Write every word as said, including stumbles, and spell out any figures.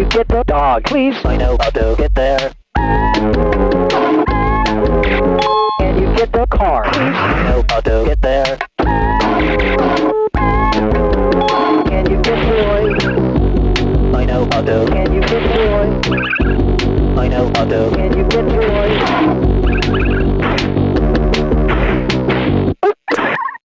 get the dog, please? I know how to get there. Can you get the car, please? I know how to get there. Can you get boy? I know how to. Can you get boy? I know how to. Can you get boy?